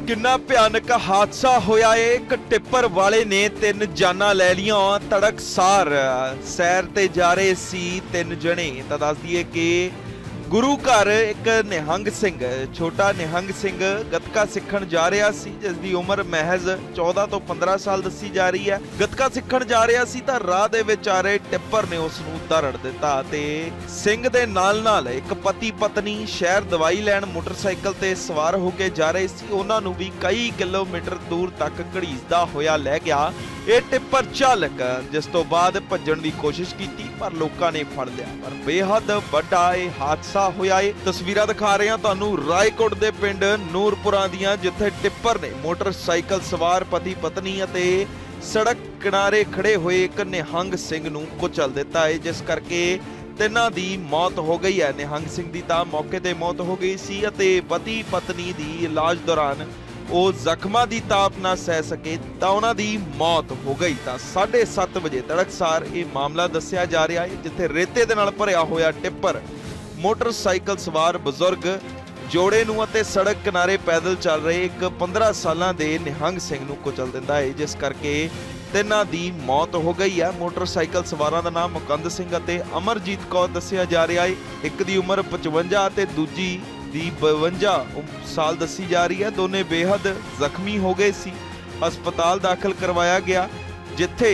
किन्ना भयानक हादसा होया है। एक टिप्पर वाले ने 3 जाना लै लियां। तड़कसार सैर ते जा रहे सी 3 जने। तां दस दईए कि गुरु घर एक निहंग सिंह, छोटा निहंग सिंह गतका सिखण जा रहा सी, जिसकी उम्र महज 14 तो 15 साल दसी जा रही है। गतका सिखण जा रहा सी तां राह दे विच आ रहे टिप्पर ने उस नूं धरड़ दिता ते सिंह दे नाल नाल एक पति पत्नी शहर दवाई लैण मोटरसाइकिल ते सवार हो के जा रहे सी। उन्हां नूं भी कई किलोमीटर दूर तक घड़ीसदा होया लै गया ਇਹ ਟਿੱਪਰ ਚਾਲਕ, जिस तो बाद ਭੱਜਣ ਦੀ ਕੋਸ਼ਿਸ਼ ਕੀਤੀ ਪਰ ਲੋਕਾਂ ਨੇ ਫੜ ਲਿਆ। ਪਰ ਬੇਹੱਦ ਵੱਡਾ ਇਹ ਹਾਦਸਾ ਹੋਇਆ ਹੈ। ਤਸਵੀਰਾਂ ਦਿਖਾ ਰਹੇ ਹਾਂ ਤੁਹਾਨੂੰ ਰਾਏਕੋਟ ਦੇ ਪਿੰਡ ਨੂਰਪੁਰਾ ਦੀਆਂ, ਜਿੱਥੇ ਟਿੱਪਰ ਨੇ ਮੋਟਰਸਾਈਕਲ ਸਵਾਰ ਪਤੀ ਪਤਨੀ ਅਤੇ ਸੜਕ ਕਿਨਾਰੇ ਖੜੇ ਹੋਏ ਇੱਕ ਨਿਹੰਗ ਸਿੰਘ ਨੂੰ ਕੁਚਲ ਦਿੱਤਾ ਹੈ, ਜਿਸ ਕਰਕੇ ਤਿੰਨਾਂ ਦੀ ਮੌਤ ਹੋ ਗਈ ਹੈ। ਨਿਹੰਗ ਸਿੰਘ ਦੀ ਤਾਂ ਮੌਕੇ ਤੇ ਮੌਤ ਹੋ ਗਈ ਸੀ ਅਤੇ ਪਤੀ ਪਤਨੀ ਦੀ ਇਲਾਜ ਦੌਰਾਨ ਉਹ ਜ਼ਖਮਾਂ ਦੀ ਤਾਪ ਨਾ ਸਹਿ ਸਕੇ ਤਾਂ ਉਹਨਾਂ ਦੀ ਮੌਤ ਹੋ ਗਈ। ਤਾਂ 7:30 ਵਜੇ ਤੜਕਸਾਰ ਇਹ ਮਾਮਲਾ ਦੱਸਿਆ ਜਾ ਰਿਹਾ ਹੈ, ਜਿੱਥੇ ਰੇਤੇ ਦੇ ਨਾਲ ਭਰਿਆ ਹੋਇਆ ਟਿੱਪਰ ਮੋਟਰਸਾਈਕਲ ਸਵਾਰ ਬਜ਼ੁਰਗ ਜੋੜੇ ਨੂੰ ਅਤੇ ਸੜਕ ਕਿਨਾਰੇ ਪੈਦਲ ਚੱਲ ਰਹੇ ਇੱਕ 15 ਸਾਲਾਂ ਦੇ ਨਿਹੰਗ ਸਿੰਘ ਨੂੰ ਕੁਚਲ ਦਿੰਦਾ ਹੈ, ਜਿਸ ਕਰਕੇ ਤਿੰਨਾਂ ਦੀ ਮੌਤ ਹੋ ਗਈ ਹੈ। ਮੋਟਰਸਾਈਕਲ ਸਵਾਰਾਂ ਦਾ ਨਾਮ ਮੁਕੰਦ ਸਿੰਘ ਅਤੇ ਅਮਰਜੀਤ ਕੌਰ ਦੱਸਿਆ ਜਾ ਰਿਹਾ ਹੈ। ਇੱਕ ਦੀ ਉਮਰ 55 ਅਤੇ ਦੂਜੀ ਦੀ 52 ਸਾਲ ਦੱਸੀ ਜਾ ਰਹੀ ਹੈ। ਦੋਨੇ ਬੇਹੱਦ ਜ਼ਖਮੀ ਹੋ ਗਏ ਸੀ। ਹਸਪਤਾਲ ਦਾਖਲ ਕਰਵਾਇਆ ਗਿਆ, ਜਿੱਥੇ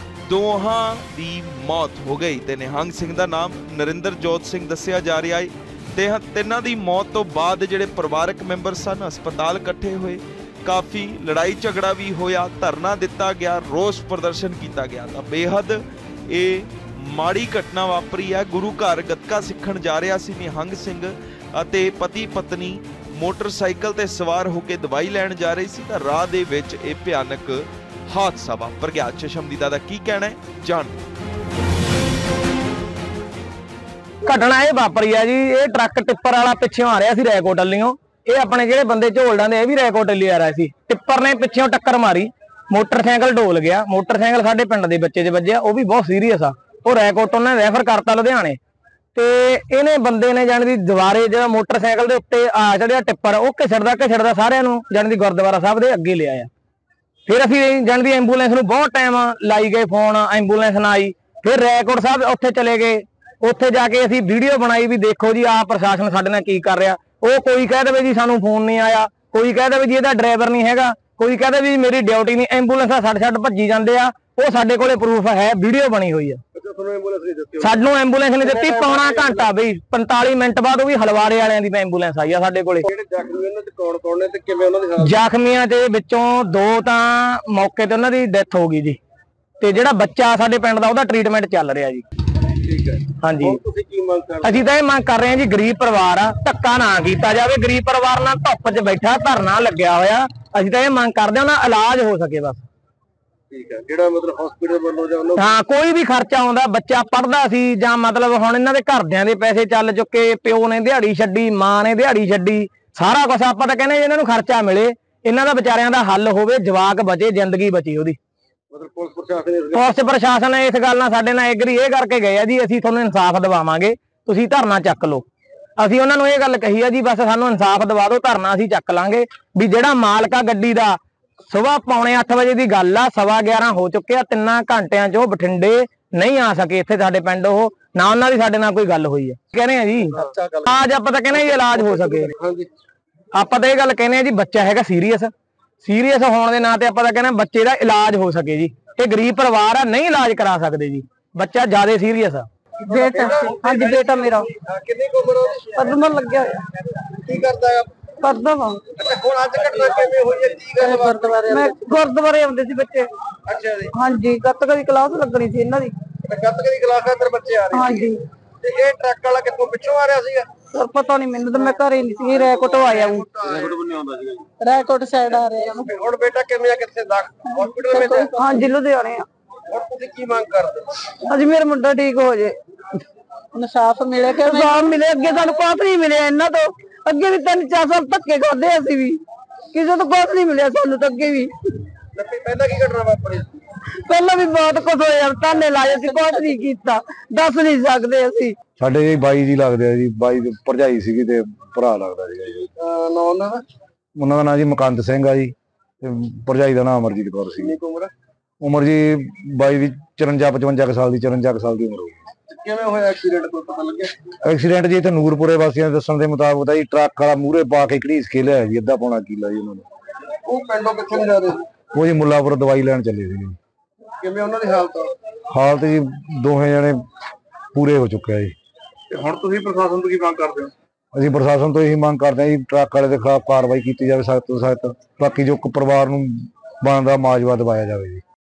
ਦੋਹਾਂ ਦੀ ਮੌਤ ਹੋ ਗਈ ਤੇ ਨਿਹੰਗ ਸਿੰਘ ਦਾ ਨਾਮ ਨਰਿੰਦਰਜੋਤ ਸਿੰਘ ਦੱਸਿਆ ਜਾ ਰਿਹਾ ਹੈ। ਤੇ ਤਿੰਨਾਂ ਦੀ ਮੌਤ ਤੋਂ ਬਾਅਦ ਜਿਹੜੇ ਪਰਿਵਾਰਕ ਮੈਂਬਰ ਸਨ ਹਸਪਤਾਲ ਇਕੱਠੇ ਹੋਏ, ਕਾਫੀ ਲੜਾਈ ਝਗੜਾ ਵੀ ਹੋਇਆ, ਧਰਨਾ ਦਿੱਤਾ ਗਿਆ, ਰੋਸ ਪ੍ਰਦਰਸ਼ਨ ਕੀਤਾ ਗਿਆ। ਤਾਂ ਬੇਹੱਦ ਇਹ ਮਾੜੀ ਘਟਨਾ ਵਾਪਰੀ ਹੈ। ਗੁਰੂ ਘਰ ਗੱਤਕਾ ਸਿੱਖਣ ਜਾ ਰਿਹਾ ਸੀ ਨਿਹੰਗ ਸਿੰਘ ਅਤੇ ਪਤੀ ਪਤਨੀ ਮੋਟਰਸਾਈਕਲ ਤੇ ਸਵਾਰ ਹੋ ਕੇ ਦਵਾਈ ਲੈਣ ਜਾ ਰਹੀ ਸੀ ਤਾਂ ਰਾਹ ਦੇ ਵਿੱਚ ਇਹ ਭਿਆਨਕ ਹਾਦਸਾ ਵਾਪਰ ਗਿਆ। ਚਸ਼ਮਦੀਦਾ ਦਾ ਕੀ ਕਹਿਣਾ ਹੈ, ਜਾਣ ਘਟਨਾ ਇਹ ਵਾਪਰੀ ਆ ਜੀ। ਇਹ ਟਰੱਕ ਟਿੱਪਰ ਵਾਲਾ ਪਿੱਛੋਂ ਆ ਰਿਹਾ ਸੀ ਰੈਕੋਟ ਵੱਲੋਂ। ਇਹ ਆਪਣੇ ਜਿਹੜੇ ਬੰਦੇ ਝੋਲਡਾਂ ਦੇ ਇਹ ਵੀ ਰੈਕੋਟ ਲਈ ਆ ਰਿਹਾ ਸੀ। ਟਿੱਪਰ ਨੇ ਪਿੱਛੋਂ ਟੱਕਰ ਮਾਰੀ, ਮੋਟਰਸਾਈਕਲ ਡੋਲ ਗਿਆ। ਮੋਟਰਸਾਈਕਲ ਸਾਡੇ ਪਿੰਡ ਦੇ ਬੱਚੇ 'ਚ ਵੱਜਿਆ, ਉਹ ਵੀ ਬਹੁਤ ਸੀਰੀਅਸ ਆ। ਉਹ ਰੈਕੋਟ ਉਹਨਾਂ ਨੇ ਰੈਫਰ ਕਰਤਾ ਲੁਧਿਆਣੇ। ਤੇ ਇਹਨੇ ਬੰਦੇ ਨੇ ਜਾਣੀ ਦੀ ਦੁਬਾਰੇ ਜਿਹੜਾ ਮੋਟਰਸਾਈਕਲ ਦੇ ਉੱਤੇ ਆ ਚੜਿਆ ਟਿੱਪਰ, ਉਹ ਘਿਸੜਦਾ ਸਾਰਿਆਂ ਨੂੰ ਜਾਣੀ ਦੀ ਗੁਰਦੁਆਰਾ ਸਾਹਿਬ ਦੇ ਅੱਗੇ ਲਿਆਇਆ। ਫਿਰ ਅਸੀਂ ਜਾਣੀ ਦੀ ਐਂਬੂਲੈਂਸ ਨੂੰ ਬਹੁਤ ਟਾਈਮ ਲਾਈ ਗਏ ਫੋਨ, ਐਂਬੂਲੈਂਸ ਨਾ ਆਈ। ਫਿਰ ਰੈਕੋਟ ਸਾਹਿਬ ਉੱਥੇ ਚਲੇ ਗਏ। ਉੱਥੇ ਜਾ ਕੇ ਅਸੀਂ ਵੀਡੀਓ ਬਣਾਈ ਵੀ ਦੇਖੋ ਜੀ ਆਹ ਪ੍ਰਸ਼ਾਸਨ ਸਾਡੇ ਨਾਲ ਕੀ ਕਰ ਰਿਹਾ। ਉਹ ਕੋਈ ਕਹਿ ਦੇਵੇ ਜੀ ਸਾਨੂੰ ਫੋਨ ਨਹੀਂ ਆਇਆ, ਕੋਈ ਕਹਿ ਦੇਵੇ ਜੀ ਇਹਦਾ ਡਰਾਈਵਰ ਨਹੀਂ ਹੈਗਾ, ਕੋਈ ਕਹਿ ਦੇਵੇ ਜੀ ਮੇਰੀ ਡਿਊਟੀ ਨਹੀਂ। ਐਂਬੂਲੈਂਸਾਂ ਛੱਡ ਭੱਜੀ ਜਾਂਦੇ ਆ। ਉਹ ਸਾਡੇ ਕੋਲੇ ਪ੍ਰੂਫ ਹੈ, ਵੀਡੀਓ ਬਣੀ ਹੋਈ ਆ। ਸਾਨੂੰ ਐਂਬੂਲੈਂਸ ਨੇ ਦਿੱਤੀ ਪੌਣਾ ਘੰਟਾ ਬਈ 45 ਮਿੰਟ ਬਾਅਦ। ਉਹ ਵੀ ਹਲਵਾਰੇ ਵਾਲਿਆਂ ਦੀ ਐਂਬੂਲੈਂਸ ਆਈ ਆ ਸਾਡੇ ਕੋਲੇ। ਜ਼ਖਮੀਆਂ ਦੇ ਵਿੱਚੋਂ 2 ਤਾਂ ਮੌਕੇ ਤੇ ਉਹਨਾਂ ਦੀ ਡੈਥ ਹੋ ਗਈ ਜੀ, ਤੇ ਜਿਹੜਾ ਬੱਚਾ ਸਾਡੇ ਪਿੰਡ ਦਾ ਉਹਦਾ ਟ੍ਰੀਟਮੈਂਟ ਚੱਲ ਰਿਹਾ ਜੀ। ਹਾਂਜੀ, ਅਸੀਂ ਤਾਂ ਇਹ ਮੰਗ ਕਰ ਰਹੇ ਹਾਂ ਜੀ, ਗਰੀਬ ਪਰਿਵਾਰ ਆ, ਧੱਕਾ ਨਾ ਕੀਤਾ ਜਾਵੇ। ਗਰੀਬ ਪਰਿਵਾਰ ਨਾਲ ਧੁੱਪ 'ਚ ਬੈਠਾ ਧਰਨਾ ਲੱਗਿਆ ਹੋਇਆ। ਅਸੀਂ ਤਾਂ ਇਹ ਮੰਗ ਕਰਦੇ ਹਾਂ ਉਹਨਾਂ ਇਲਾਜ ਹੋ ਸਕੇ ਬਸ। ਜਿਹੜਾ ਮਤਲਬ ਹਸਪੀਟਲ ਵੱਲੋਂ ਜਾਂ ਹਾਂ ਕੋਈ ਵੀ ਖਰਚਾ ਆਉਂਦਾ, ਬੱਚਾ ਪੜਦਾ ਸੀ ਜਾਂ ਮਤਲਬ ਹੁਣ ਇਹਨਾਂ ਦੇ ਘਰਦਿਆਂ ਦੇ ਪੈਸੇ ਚੱਲ ਚੁੱਕੇ, ਪਿਓ ਨੇ ਦਿਹਾੜੀ ਛੱਡੀ, ਮਾਂ ਨੇ ਦਿਹਾੜੀ ਛੱਡੀ, ਸਾਰਾ ਕੁਝ ਆਪਾਂ ਤਾਂ ਕਹਿੰਦੇ ਇਹਨਾਂ ਨੂੰ ਖਰਚਾ ਮਿਲੇ, ਇਹਨਾਂ ਦਾ ਵਿਚਾਰਿਆਂ ਦਾ ਹੱਲ ਹੋਵੇ, ਜਵਾਕ ਬਚੇ, ਜ਼ਿੰਦਗੀ ਬਚੀ ਉਹਦੀ। ਮਤਲਬ ਪੁਲਿਸ ਪ੍ਰਸ਼ਾਸਨ ਇਸ ਗੱਲ ਨਾਲ ਸਾਡੇ ਨਾਲ ਐਗਰੀ ਇਹ ਕਰਕੇ ਗਏ ਆ ਜੀ, ਅਸੀਂ ਤੁਹਾਨੂੰ ਇਨਸਾਫ ਦਿਵਾਵਾਂਗੇ, ਤੁਸੀਂ ਧਰਨਾ ਚੱਕ ਲਓ। ਅਸੀਂ ਉਹਨਾਂ ਨੂੰ ਇਹ ਗੱਲ ਕਹੀ ਆ ਜੀ, ਬਸ ਸਾਨੂੰ ਇਨਸਾਫ ਦਿਵਾ ਦਿਓ, ਧਰਨਾ ਅਸੀਂ ਚੱਕ ਲਾਂਗੇ। ਵੀ ਜਿਹੜਾ ਮਾਲਕ ਆ ਗੱਡੀ ਦਾ, ਸੁਬਾਹ ਪੌਣੇ 8 ਵਜੇ ਦੀ ਗੱਲ ਆ, 11:15 ਹੋ ਚੁੱਕੇ ਆ। 3 ਘੰਟਿਆਂ 'ਚ ਉਹ ਬਠਿੰਡੇ ਨਹੀਂ ਆ ਸਕੇ ਇੱਥੇ ਸਾਡੇ ਪਿੰਡ। ਉਹ ਨਾ ਉਹਨਾਂ ਦੀ ਸਾਡੇ ਨਾਲ ਕੋਈ ਗੱਲ ਹੋਈ ਹੈ। ਕਹਿੰਦੇ ਆ ਜੀ ਅੱਜ ਆਪਾਂ ਤਾਂ ਕਹਿੰਦੇ ਜੀ ਇਲਾਜ ਹੋ ਸਕੇ। ਆਪਾਂ ਤਾਂ ਇਹ ਗੱਲ ਕਹਿੰਦੇ ਆ ਜੀ, ਬੱਚਾ ਹੈਗਾ ਸੀਰੀਅਸ ਹੋਣ ਦੇ ਨਾਂ ਤੇ ਆਪਾਂ ਤਾਂ ਕਹਿੰਦੇ ਬੱਚੇ ਦਾ ਇਲਾਜ ਹੋ ਸਕੇ ਜੀ। ਇਹ ਗਰੀਬ ਪਰਿਵਾਰ ਆ, ਨਹੀਂ ਇਲਾਜ ਕਰਾ ਸਕਦੇ ਜੀ, ਬੱਚਾ ਜ਼ਿਆਦਾ ਸੀਰੀਅਸ ਆ। ਬੇਟਾ ਹਾਂਜੀ, ਬੇਟਾ ਮੇਰਾ ਕਿੰਨੀ ਕੁ ਉਮਰ ਉਹਦੀ? ਪਦਮਨ ਲੱਗਿਆ ਹੋਇਆ। ਕੀ ਕਰਦਾ ਆ? ਪੜਦਾ ਵਾ। ਹੁਣ ਅੱਜ ਘਟਨਾ ਕਿਵੇਂ ਹੋਈ ਹੈ? ਕੀ ਗੱਲ ਗੁਰਦੁਆਰੇ ਮੈਂ ਗੁਰਦੁਆਰੇ ਆਉਂਦੇ ਸੀ ਬੱਚੇ। ਅੱਛਾ ਜੀ। ਹਾਂਜੀ, ਗੱਤਕੇ ਦੀ ਕਲਾਸ ਲੱਗਣੀ ਸੀ ਇਹਨਾਂ ਦੀ। ਗੱਤਕੇ ਦੀ ਕਲਾਸ ਅੰਦਰ ਬੱਚੇ ਆ ਰਹੇ? ਹਾਂਜੀ। ਤੇ ਇਹ ਟਰੱਕ ਵਾਲਾ ਕਿੱਥੋਂ ਪਿੱਛੋਂ ਆ ਰਿਹਾ ਸੀਗਾ? ਸਰ ਪਤਾ ਨਹੀਂ ਮੈਨੂੰ, ਤਾਂ ਮੈਂ ਘਰੇ ਨਹੀਂ ਸੀ। ਰੈਕੋਟ ਆਇਆ ਉਹ ਰੈਕੋਟ ਸਾਈਡ ਆ ਰਿਹਾ। ਹੁਣ ਬੇਟਾ ਕਿਵੇਂ ਆ, ਕਿੱਥੇ ਹਸਪੀਟਲ ਵਿੱਚ? ਹਾਂਜੀ, ਲੁਧਿਆਣੇ ਆ। ਹੁਣ ਤੁਸੀਂ ਕੀ ਮੰਗ ਕਰਦੇ? ਅੱਜ ਮੇਰਾ ਮੁੰਡਾ ਠੀਕ ਹੋ ਜੇ, ਇਨਸਾਫ ਮਿਲੇ। ਕਿ ਇਨਸਾਫ ਮਿਲੇ। ਅੱਗੇ ਸਾਨੂੰ ਕੁਛ ਨਹੀਂ ਮਿਲਿਆ ਇਹਨਾਂ ਤੋਂ। ਅੱਗੇ ਵੀ 3-4 ਸਾਲ ਧੱਕੇ ਖਾਦੇ ਅਸੀਂ ਵੀ, ਕਿਸੇ ਤੋਂ ਕੁਛ ਨਹੀਂ ਮਿਲਿਆ ਸਾਨੂੰ ਤਾਂ ਅੱਗੇ ਵੀ। ਪਹਿਲਾਂ ਕੀ ਘਟਨਾ ਵਾਪਰੀ? ਪਹਿਲਾਂ ਵੀ ਬਹੁਤ ਕੁਝ ਹੋਇਆ, ਤਾਨੇ ਲਾਏ ਸੀ, ਕੁਛ ਨਹੀਂ ਕੀਤਾ, ਦੱਸ ਨਹੀਂ ਸਕਦੇ ਅਸੀਂ। ਸਾਡੇ ਜੀ ਬਾਈ ਜੀ ਲੱਗਦੇ ਆ ਜੀ, ਬਾਈ ਦੀ ਭਰਜਾਈ ਸੀਗੀ ਤੇ ਭਰਾ ਲੱਗਦਾ ਸੀਗਾ ਜੀ। ਨਾਮ ਉਹਨਾਂ ਦਾ ਉਹਨਾਂ ਦਾ ਨਾਮ ਜੀ ਮੁਕੰਦ ਸਿੰਘ ਆ ਜੀ ਤੇ ਭਰਜਾਈ ਦਾ ਨਾਮ ਅਮਰਜੀਤ ਕੌਰ ਸੀ। ਕਿੰਨੀ ਕੁ ਉਮਰ ਹੈ? ਉਮਰ ਜੀ 22 ਦੀ 54 55 ਸਾਲ ਦੀ 54 ਸਾਲ ਦੀ ਉਮਰ ਹੋਊਗੀ। ਕਿਵੇਂ ਹੋਇਆ ਐਕਸੀਡੈਂਟ, ਕੋਈ ਪਤਾ ਲੱਗਿਆ? ਐਕਸੀਡੈਂਟ ਜੀ ਇੱਥੇ ਨੂਰਪੁਰੇ ਵਾਸੀਆਂ ਦੇ ਦੱਸਣ ਦੇ ਮੁਤਾਬਕ ਜੀ ਟਰੱਕ ਵਾਲਾ ਮੂਹਰੇ ਪਾ ਕੇ ਘੜੀਸ ਕੇ ਲਿਆਇਆ ਜੀ, ਅੱਧਾ ਪੌਣਾ ਕਿੱਲਾ ਜੀ ਉਹਨਾਂ ਨੇ। ਉਹ ਪਿੰਡੋਂ ਕਿੱਥੇ ਨੂੰ ਜਾ ਰਹੇ ਸੀ? ਉਹ ਜੀ ਮੁੱਲਾਪੁਰ ਦਵਾਈ ਲੈਣ ਚੱਲੇ ਸੀ ਜੀ। ਕਿਵੇਂ ਉਹਨਾਂ ਦੀ ਹਾਲਤ? ਹਾਲਤ ਜੀ ਦੋਹੇ ਜਣੇ ਪੂਰੇ ਹੋ ਚੁੱਕੇ ਆ ਜੀ। ਤੇ ਹੁਣ ਤੁਸੀਂ ਪ੍ਰਸ਼ਾਸਨ ਤੋਂ ਕੀ ਮੰਗ ਕਰਦੇ ਹੋ? ਅਸੀਂ ਪ੍ਰਸ਼ਾਸਨ ਤੋਂ ਇਹੀ ਮੰਗ ਕਰਦੇ ਹਾਂ ਜੀ ਟਰੱਕ ਵਾਲੇ ਦੇ ਖਿਲਾਫ ਕਾਰਵਾਈ ਕੀਤੀ ਜਾਵੇ ਸਖਤ ਤੋਂ ਸਖਤ, ਬਾਕੀ ਜੋ ਪਰਿਵਾਰ ਨੂੰ ਬਣਦਾ ਮੁਆਵਜ਼ਾ ਦਿਵਾਇਆ ਜਾਵੇ ਜੀ।